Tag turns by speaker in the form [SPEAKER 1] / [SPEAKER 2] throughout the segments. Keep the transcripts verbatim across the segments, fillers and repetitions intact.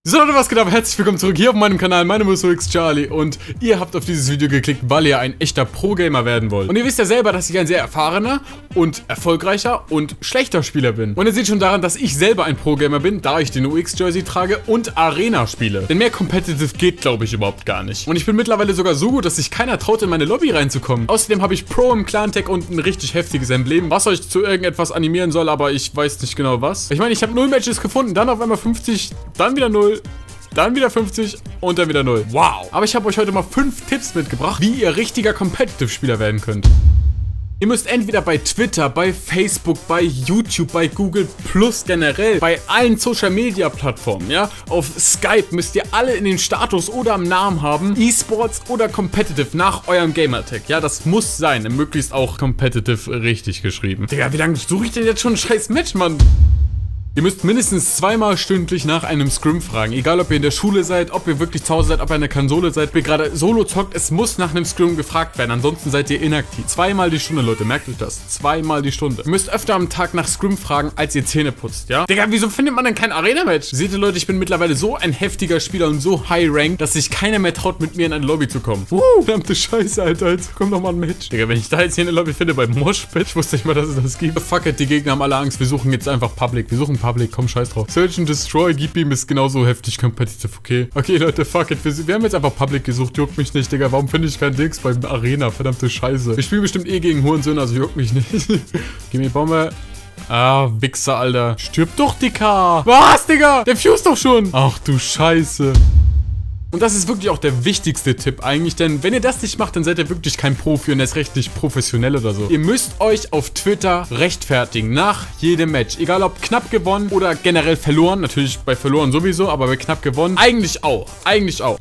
[SPEAKER 1] So Leute, was geht ab? Herzlich willkommen zurück hier auf meinem Kanal. Mein Name ist Charlie und ihr habt auf dieses Video geklickt, weil ihr ein echter Pro-Gamer werden wollt. Und ihr wisst ja selber, dass ich ein sehr erfahrener und erfolgreicher und schlechter Spieler bin. Und ihr seht schon daran, dass ich selber ein Pro-Gamer bin, da ich den U X-Jersey trage und Arena spiele. Denn mehr Competitive geht, glaube ich, überhaupt gar nicht. Und ich bin mittlerweile sogar so gut, dass sich keiner traut, in meine Lobby reinzukommen. Außerdem habe ich Pro im Clan-Tag und ein richtig heftiges Emblem, was euch zu irgendetwas animieren soll, aber ich weiß nicht genau was. Ich meine, ich habe null Matches gefunden, dann auf einmal fünfzig, dann wieder null. Dann wieder fünfzig und dann wieder null. Wow. Aber ich habe euch heute mal fünf Tipps mitgebracht, wie ihr richtiger Competitive-Spieler werden könnt. Ihr müsst entweder bei Twitter, bei Facebook, bei YouTube, bei Google Plus generell, bei allen Social-Media-Plattformen, ja, auf Skype müsst ihr alle in den Status oder am Namen haben, E-Sports oder Competitive nach eurem Gamertag. Ja, das muss sein. Möglichst auch Competitive richtig geschrieben. Digga, wie lange suche ich denn jetzt schon ein scheiß Match, Mann? Ihr müsst mindestens zweimal stündlich nach einem Scrim fragen. Egal, ob ihr in der Schule seid, ob ihr wirklich zu Hause seid, ob ihr an der Konsole seid, ob ihr gerade solo zockt, es muss nach einem Scrim gefragt werden. Ansonsten seid ihr inaktiv. Zweimal die Stunde, Leute, merkt euch das. Zweimal die Stunde. Ihr müsst öfter am Tag nach Scrim fragen, als ihr Zähne putzt, ja? Digga, wieso findet man denn kein Arena-Match? Seht ihr, Leute, ich bin mittlerweile so ein heftiger Spieler und so high-ranked, dass sich keiner mehr traut, mit mir in eine Lobby zu kommen. Uh, verdammte Scheiße, Alter. Jetzt kommt noch mal ein Match. Digga, wenn ich da jetzt hier eine Lobby finde bei Moshpit, ich wusste nicht mal, dass es das gibt. Fuck it, die Gegner haben alle Angst. Wir suchen jetzt einfach Public. Wir suchen Public. Komm, scheiß drauf. Search and Destroy, Gib ihm ist genauso heftig competitive, okay? Okay, Leute, fuck it. Wir, wir haben jetzt einfach Public gesucht, juckt mich nicht, Digga. Warum finde ich kein Dings beim Arena? Verdammte Scheiße. Wir spielen bestimmt eh gegen Hurensöhne, also juckt mich nicht. Gib mir die Bombe. Ah, Wichser, Alter. Stirb doch, Dicker. Was, Digga? Der fuse doch schon. Ach du Scheiße. Und das ist wirklich auch der wichtigste Tipp eigentlich, denn wenn ihr das nicht macht, dann seid ihr wirklich kein Profi und erst recht nicht professionell oder so. Ihr müsst euch auf Twitter rechtfertigen nach jedem Match. Egal ob knapp gewonnen oder generell verloren. Natürlich bei verloren sowieso, aber bei knapp gewonnen eigentlich auch. Eigentlich auch.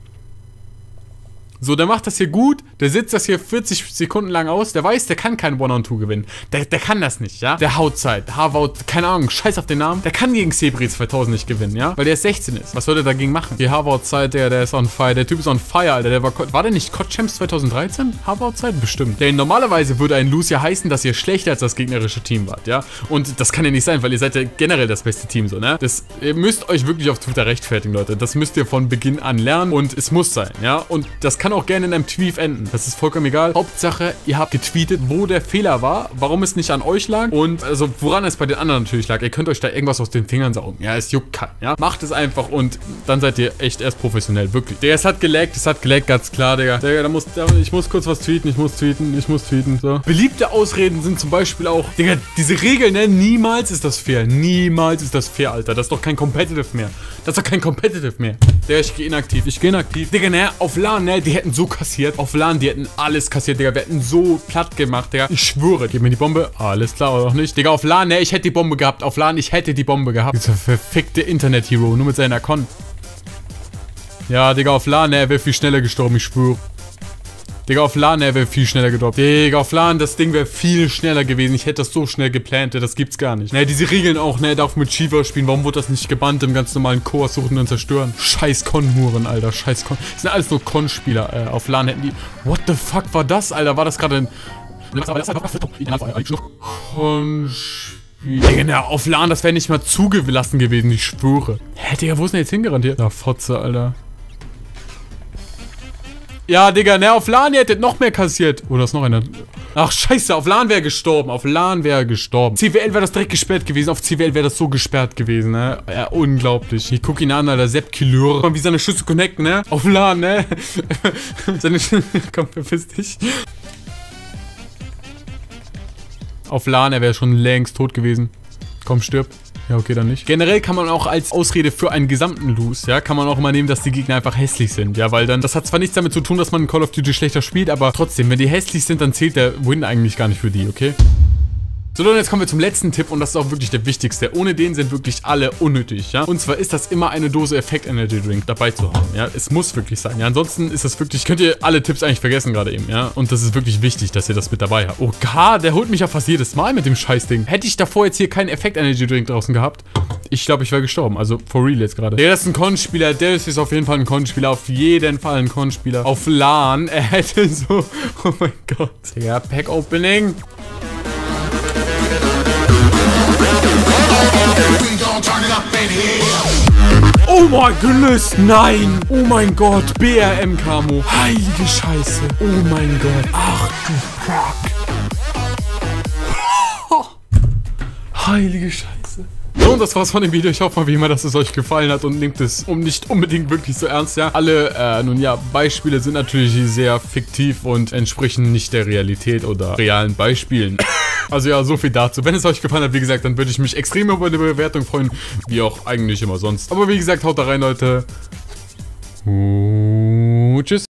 [SPEAKER 1] So, der macht das hier gut, der sitzt das hier vierzig Sekunden lang aus, der weiß, der kann kein One-on-Two gewinnen. Der, der kann das nicht, ja? Der haut Zeit, Harvaut, keine Ahnung, scheiß auf den Namen. Der kann gegen Sebri zweitausend nicht gewinnen, ja? Weil der erst sechzehn ist. Was soll der dagegen machen? Die Harvaut Zeit, der, der ist on fire. Der Typ ist on fire, Alter. Der war, war der nicht C O D-Champs zweitausenddreizehn? Harvaut Zeit? Bestimmt. Denn normalerweise würde ein Lose ja heißen, dass ihr schlechter als das gegnerische Team wart, ja? Und das kann ja nicht sein, weil ihr seid ja generell das beste Team, so, ne? Das, ihr müsst euch wirklich auf Twitter rechtfertigen, Leute. Das müsst ihr von Beginn an lernen und es muss sein, ja? Und das kann auch gerne in einem Tweet enden. Das ist vollkommen egal. Hauptsache, ihr habt getweetet, wo der Fehler war, warum es nicht an euch lag und also woran es bei den anderen natürlich lag. Ihr könnt euch da irgendwas aus den Fingern saugen. Ja, es juckt keinen, ja. Macht es einfach und dann seid ihr echt erst professionell, wirklich. Digga, es hat gelaggt, es hat gelaggt, ganz klar, Digga. Digga, da muss, da, ich muss kurz was tweeten, ich muss tweeten, ich muss tweeten, so. Beliebte Ausreden sind zum Beispiel auch, Digga, diese Regeln, ne, niemals ist das fair. Niemals ist das fair, Alter. Das ist doch kein Competitive mehr. Das ist doch kein Competitive mehr. Digga, ich gehe inaktiv, ich gehe inaktiv. Digga, ne, auf LAN, ne, die hätten so kassiert. Auf LAN, die hätten alles kassiert, Digga. Wir hätten so platt gemacht, Digga. Ich schwöre. Gib mir die Bombe. Alles klar, oder auch nicht. Digga, auf LAN, ne, ich hätte die Bombe gehabt. Auf LAN, ich hätte die Bombe gehabt. Dieser verfickte Internet-Hero, nur mit seiner Con. Ja, Digga, auf LAN, ne, er wäre viel schneller gestorben, ich schwöre. Digga, auf LAN, er wäre viel schneller gedroppt. Digga, auf LAN, das Ding wäre viel schneller gewesen. Ich hätte das so schnell geplant, das gibt's gar nicht. Ne, diese Regeln auch, ne, er darf mit Shiva spielen. Warum wurde das nicht gebannt im ganz normalen Core suchen und zerstören? Scheiß Con-Huren, Alter, scheiß Con. Das sind alles nur Con-Spieler. Äh, auf LAN hätten die... What the fuck war das, Alter? War das gerade ein... Con-Spieler. Digga, ne, auf LAN, das wäre nicht mal zugelassen gewesen, ich schwöre. Hä, Digga, wo ist denn jetzt hingerannt hier? Da, Fotze, Alter. Ja, Digga, ne, auf LAN, ihr hättet noch mehr kassiert. Oder ist noch einer? Ach, scheiße, auf LAN wäre gestorben. Auf LAN wäre gestorben. C W L wäre das direkt gesperrt gewesen. Auf C W L wäre das so gesperrt gewesen, ne? Ja, unglaublich. Ich guck ihn an, Alter, Sepp Killeur. Wie seine Schüsse connecten, ne? Auf LAN, ne? Seine Schüsse... Komm, verpiss dich. Auf LAN, er wäre schon längst tot gewesen. Komm, stirb. Ja, okay, dann nicht. Generell kann man auch als Ausrede für einen gesamten Lose, ja, kann man auch immer nehmen, dass die Gegner einfach hässlich sind, ja, weil dann, das hat zwar nichts damit zu tun, dass man in Call of Duty schlechter spielt, aber trotzdem, wenn die hässlich sind, dann zählt der Win eigentlich gar nicht für die, okay? So, Leute, jetzt kommen wir zum letzten Tipp und das ist auch wirklich der wichtigste. Ohne den sind wirklich alle unnötig, ja. Und zwar ist das immer eine Dose Effekt Energy Drink dabei zu haben, ja. Es muss wirklich sein, ja. Ansonsten ist das wirklich, könnt ihr alle Tipps eigentlich vergessen gerade eben, ja. Und das ist wirklich wichtig, dass ihr das mit dabei habt. Oh Gott, der holt mich ja fast jedes Mal mit dem Scheißding. Hätte ich davor jetzt hier keinen Effekt Energy Drink draußen gehabt, ich glaube, ich wäre gestorben. Also, for real jetzt gerade. Der ist ein Con-Spieler, der ist auf jeden Fall ein Con-Spieler. Auf jeden Fall ein Con-Spieler. Auf LAN, er hätte so, oh mein Gott. Ja, Pack-Opening. Oh mein Goodness. Nein. Oh mein Gott. B R M-Camo. Heilige Scheiße. Oh mein Gott. Ach du Fuck. Heilige Scheiße. So, und das war's von dem Video. Ich hoffe mal wie immer, dass es euch gefallen hat und nehmt es um nicht unbedingt wirklich so ernst, ja. Alle, äh, nun ja, Beispiele sind natürlich sehr fiktiv und entsprechen nicht der Realität oder realen Beispielen. Also ja, so viel dazu. Wenn es euch gefallen hat, wie gesagt, dann würde ich mich extrem über eine Bewertung freuen, wie auch eigentlich immer sonst. Aber wie gesagt, haut da rein, Leute. Und tschüss.